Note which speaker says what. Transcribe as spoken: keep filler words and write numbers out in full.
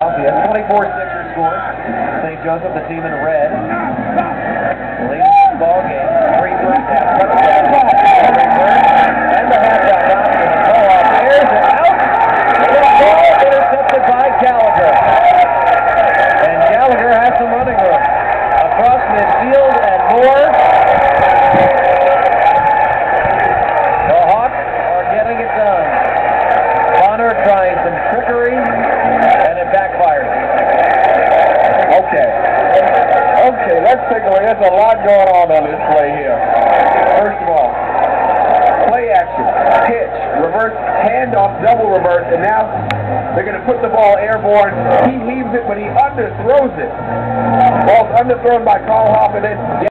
Speaker 1: The twenty-four sixer score. Saint Joseph, the team in red. Leading the ball game. Three first half touchdowns. And the halftime option. The ball off airs and out. The ball intercepted by Gallagher. And Gallagher has some running room. Across midfield and more. The Hawks are getting it done. Connor trying some trickery. Backfires.
Speaker 2: Okay. Okay, let's take a look. There's a lot going on on this play here. First of all, play action, pitch, reverse, handoff, double reverse, and now they're going to put the ball airborne. He leaves it, but he underthrows it. Ball's underthrown by Carl Hoff, and then